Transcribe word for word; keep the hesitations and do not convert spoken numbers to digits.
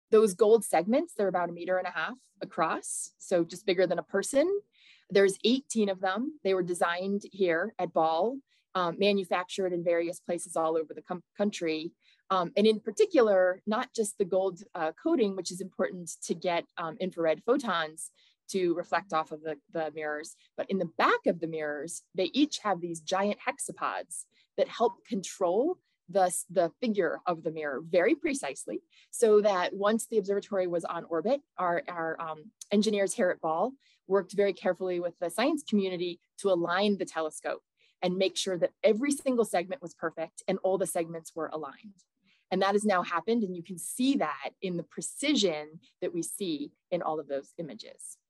those gold segments, they're about a meter and a half across, so just bigger than a person. There's eighteen of them. They were designed here at Ball, um, manufactured in various places all over the country. Um, and in particular, not just the gold uh, coating, which is important to get um, infrared photons to reflect off of the, the mirrors, but in the back of the mirrors, they each have these giant hexapods that help control the, the figure of the mirror very precisely, so that once the observatory was on orbit, our, our um, engineers here at Ball worked very carefully with the science community to align the telescope and make sure that every single segment was perfect and all the segments were aligned. And that has now happened, and you can see that in the precision that we see in all of those images.